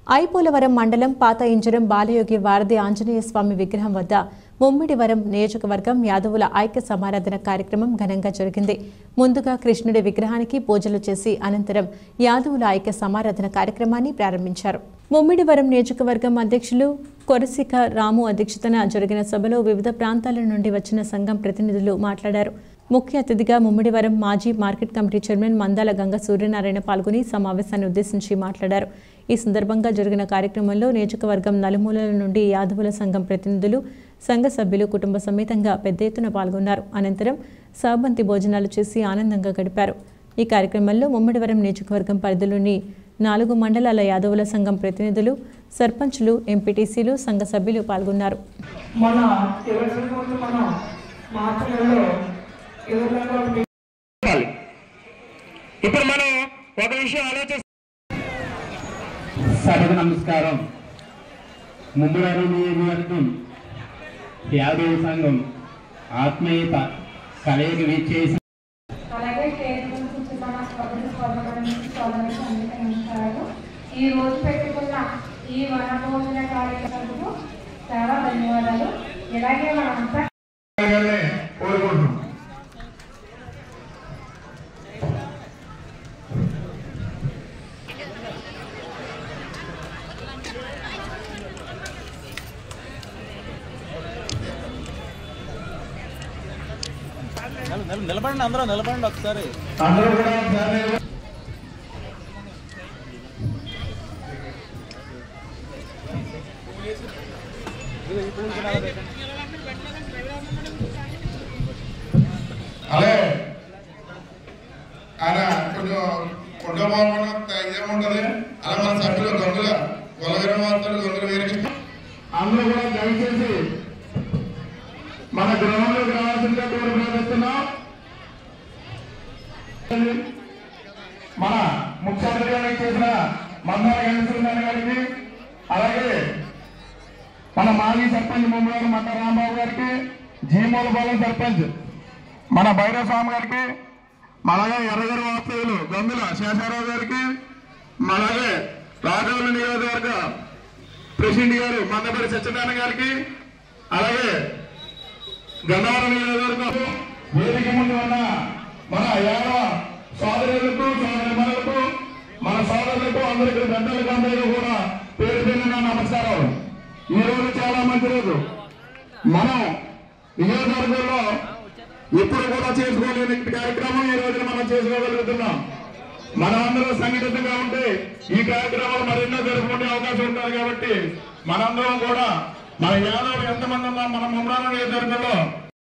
ఐపోలవరం మండలం పాత ఇంజరం బాలయోగి వారధి ఆంజనేయ స్వామి విగ్రహం వద్ద ముమ్మిడివరం నియోజకవర్గం యాదవుల ఐక్య సమారాధన కార్యక్రమం ఘనంగా జరిగింది. ముందుగా కృష్ణుడి విగ్రహానికి పూజలు చేసి అనంతరం యాదవుల ఐక్య సమారాధన కార్యక్రమాన్ని ప్రారంభించారు. ముమ్మిడివరం నియోజకవర్గం అధ్యక్షులు కొరసిక రాము అధ్యక్షతన జరిగిన సభలో వివిధ ప్రాంతాల నుండి వచ్చిన సంఘం ప్రతినిధులు మాట్లాడారు. ముఖ్య అతిథిగా ముమ్మిడివరం మాజీ market committee chairman Mandala Ganga Suryanarayana పాల్గొని సమావేశాన్ని ఉద్దేశించి మాట్లాడారు. ఈ సందర్భంగా జరిగిన కార్యక్రమంలో నియోజకవర్గం నలుమూలల నుండి యాదవుల సంఘం ప్రతినిధులు, సంఘ సభ్యులు కుటుంబ సమేతంగా పెద్ద ఎత్తున పాల్గొన్నారు. అనంతరం సహబంతి భోజనాలు చేసి ఆనందంగా గడిపారు. ఈ కార్యక్రమంలో ముమ్మిడివరం నియోజకవర్గం పరిధిలోని 4 మండలాల యాదవుల సంఘం ప్రతినిధులు, సర్పంచులు, ఎంపీటీసీలు, సంఘ సభ్యులు పాల్గొన్నారు. ఇప్పుడు మనం ఒక విషయం ఆలోచిస్తాం. సభకు నమస్కారం. ముమ్మిడివరం నియోజకవర్గం యాదవ సంఘం ఆత్మీయత కలయిక విచ్చేసి ఈ రోజు పెట్టుకున్న ఈ వనభోజన కార్యక్రమంలో చాలా ధన్యవాదాలు. ఇలాగే మనంతా కోరుకుంటున్నాం. నిలబడండి, అందరూ నిలబడండి ఒకసారి. అదే ఆయన కొంచెం ఏముంటది అలా మన సభ్యులు గొంతుల గొల్లగిరి మాత్రం గొంతులు వేరికి అందరూ కూడా దయచేసి మన గ్రామంలోకి రావాల్సిందిగా ప్రార్థిస్తున్నాం. మన ముఖ్య అతిథిగా చేసిన మందాల గంగ గారికి, అలాగే మన మాజీ సర్పంచ్ ముమ్మడి మట్ట రాంబాబు గారికి, జీమూలపాలెం సర్పంచ్ మన భైరవ స్వామి గారికి, అలాగే ఎర్రగరి వాస్తవ్యులు గంగుల శేషారావు గారికి, అలాగే రాఘవుల నియోజకవర్గ ప్రెసిడెంట్ గారు మందపల్లి సత్యనారాయణ గారికి, అలాగే గన్నవరం నియోజకవర్గం వేదిక ముందు ఉన్న మన యాదవ సోదరులకు, సోదరిమణులకు, మన సోదరులకు, అందరికీ పెద్దలకు అందరికీ కూడా పేరు పేరున నమస్కారం. ఈ రోజు చాలా మంచి రోజు. మనం నియోజకవర్గంలో ఎప్పుడు కూడా చేసుకోలేని కార్యక్రమం ఈ రోజున మనం చేసుకోగలుగుతున్నాం. మనం అందరూ సంఘటితంగా ఉంటే ఈ కార్యక్రమాలు మరెన్నో జరుపుకునే అవకాశం ఉంటుంది. కాబట్టి మనందరం కూడా మన యాదవులు ఎంతమంది ఉన్నాం మన ముమ్మిడివరం నియోజకవర్గంలో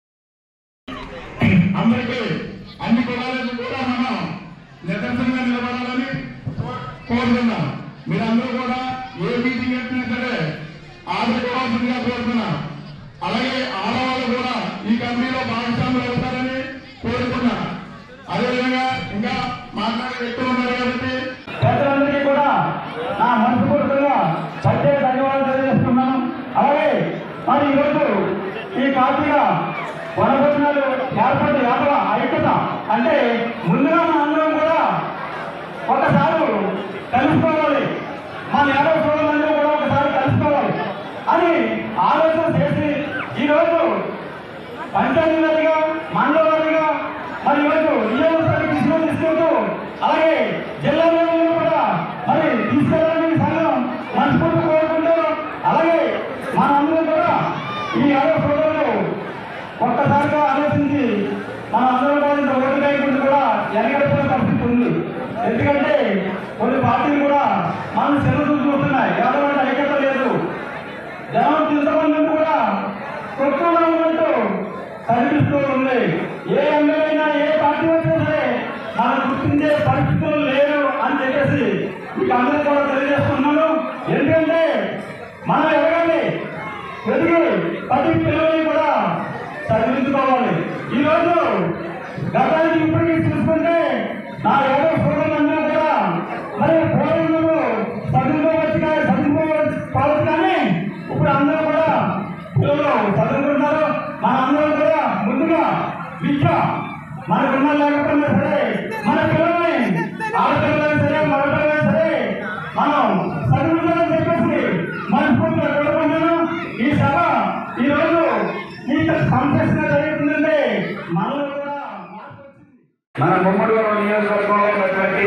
అందరికీ అన్ని కులాలకు కూడా మనం నిదర్శనంగా నిలబడాలని కోరుతున్నాం. మీరందరూ కూడా ఏ మీటింగ్ పెట్టినా సరే ఆదరించవలసిందిగా కోరుతున్నాం. అలాగే ఆడవాళ్ళు కూడా ఈ కమిటీలో భాగస్వాములు అవుతారని కోరుకున్నా. అదేవిధంగా ఇంకా మాట్లాడే వ్యక్తులు ఉన్నారు కాబట్టి పెద్దలందరికీ కూడా నా మనస్ఫూర్తిగా ప్రత్యేక ధన్యవాదాలు తెలియజేస్తున్నాను. అలాగే మరి ఈరోజు ఈ కార్తీక వనభోజనాలు ఏర్పడి యాదవ ఐక్యత అంటే ముందుగా మన అందరం కూడా ఒకసారి కలుసుకోవాలి, మన యాదవ సోదరులందరూ కూడా ఒకసారి కలుసుకోవాలి అని ఆలోచన చేసి ఈరోజు పంచాయతీగా, మండలాలుగా మరి ఈరోజు నియోజకవర్గ తీసుకుంటూ అలాగే జిల్లా లెవెల్లో కూడా మరి తీసుకెళ్ళాలని సంఘం మనస్ఫూర్తి కోరుకుంటూ, అలాగే మనందరం కూడా ఈ యాదవ సోదరులు ఒక్కసారిగా ఆలోచించి మన అందరూ కూడా ఓటు వేయకుండా కూడా ఎనగడిపోయిన పరిస్థితి ఉంది. ఎందుకంటే కొన్ని పార్టీలు కూడా మనం చెరువులు చూస్తున్నాయి. ఎవరైనా ఐక్యత లేదు. జనం ఇంతమంది కూడా తక్కువగా ఉన్నట్టు కనిపిస్తూ ఉంది. ఏ ఎమ్మెల్యేనా ఏ పార్టీ వచ్చినా సరే మనం గుర్తించే పరిస్థితులు లేరు అని చెప్పేసి మీకు అందరూ కూడా తెలియజేస్తున్నాను. ఎందుకంటే మనం ఎదగాలి, ఎదిగి ప్రతి పిల్లల్ని కూడా చదివించుకోవాలి. ఈరోజు గతానికి ఇప్పటికీ చూసుకుంటే నా యాదవ సోదరులందరూ కూడా మరి పూర్వీకులు చదువుకోవచ్చు కానీ ఇప్పుడు అందరూ కూడా పిల్లలు చదువుకుంటారు. మన అందరూ కూడా ముందుగా విద్య మనకున్న లేకపోయినా సరే మన పిల్లల్ని ఆడపిల్లలైనా సరే మగపిల్లలైనా సరే మనం చదువుకుంటాం. మన ముమ్మడివరం నియోజకవర్గంలో ఉన్నటువంటి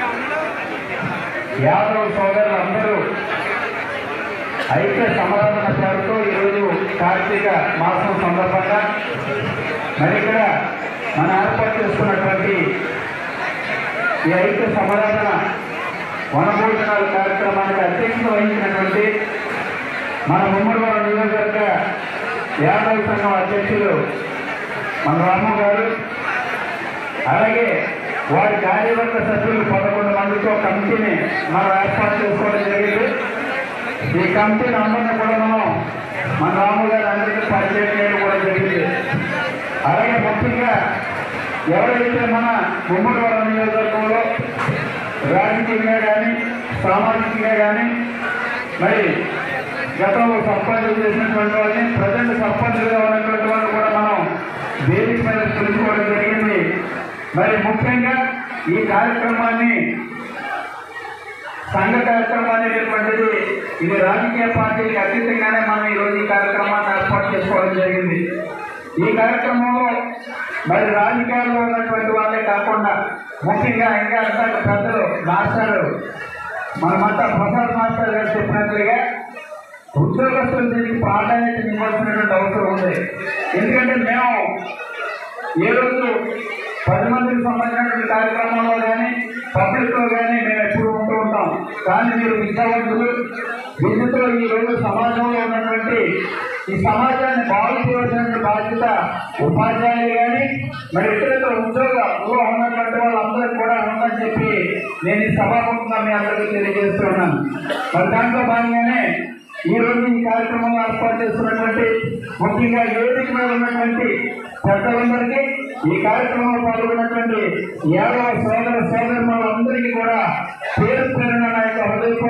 యాదవ్ సోదరులందరూ ఐక్య సమాధాన పేరుతో ఈరోజు కార్తీక మాసం సందర్భంగా మరి ఇక్కడ మనం ఏర్పాటు చేసుకున్నటువంటి ఈ ఐక్య సమారాధన వనభోజనాల కార్యక్రమానికి అధ్యక్షత వహించినటువంటి మన ముమ్మడివరం నియోజకవర్గ యాదవ్ సంఘం అధ్యక్షులు మన రాము గారు, అలాగే వారి కార్యవర్గ సభ్యులు 11 మందితో కమిటీని మనం ఏర్పాటు చేసుకోవడం జరిగింది. ఈ కమిటీని అందరినీ కూడా మన రాము గారు అందరికీ పరిచయం చేయడం కూడా జరిగింది. అలాగే ముఖ్యంగా ఎవరైతే మన ముమ్మడివరం నియోజకవర్గంలో రాజకీయంగా కానీ సామాజికంగా కానీ మరి గతంలో సర్పంచులు చేసినటువంటి వాళ్ళని ప్రజెంట్ సర్పంచులుగా ఉన్నటువంటి వాళ్ళు కూడా మనం వేదిక మీద తెలుసుకోవడం జరిగింది. మరి ముఖ్యంగా ఈ కార్యక్రమాన్ని సంఘ కార్యక్రమాన్ని అనేటువంటిది ఇది రాజకీయ పార్టీలకు అతీతంగానే మనం ఈరోజు ఈ కార్యక్రమాన్ని ఏర్పాటు చేసుకోవడం జరిగింది. ఈ కార్యక్రమంలో మరి రాజకీయాల్లో ఉన్నటువంటి వాళ్ళే కాకుండా ముఖ్యంగా ఇంకా పెద్దలు మాస్టర్లు మనమంతా ప్రసాద్ మాస్టర్ గారు చెప్పినట్లుగా ఉద్యోగస్తులు దీనికి ప్రాధాన్యత ఇవ్వాల్సినటువంటి అవసరం ఉంది. ఎందుకంటే మేము ఏ రోజు 10 మందికి సంబంధించినటువంటి కార్యక్రమంలో కానీ పబ్లిక్లో కానీ మేము ఎప్పుడు ఉంటూ ఉంటాం. కానీ మీరు విద్యావంతులు విద్యతో ఈ రోజు సమాజంలో ఉన్నటువంటి ఈ సమాజాన్ని బాగు చేయవలసిన బాధ్యత ఉపాధ్యాయులు కానీ మరి ఇతరులతో ఉద్యోగంలో ఉన్నటువంటి వాళ్ళందరికీ కూడా ఉందని చెప్పి నేను ఈ సభాముఖంగా మీ అందరికీ తెలియజేస్తున్నాను. మరి దాంట్లో భాగంగానే ఈ రోజు ఈ కార్యక్రమంలో ఏర్పాటు చేస్తున్నటువంటి ముఖ్యంగా వేదిక మీద ఉన్నటువంటి పెద్దలందరికీ ఈ కార్యక్రమంలో పాల్గొన్నటువంటి యాదవ సోదరులందరికీ కూడా పేరు ప్రేరణ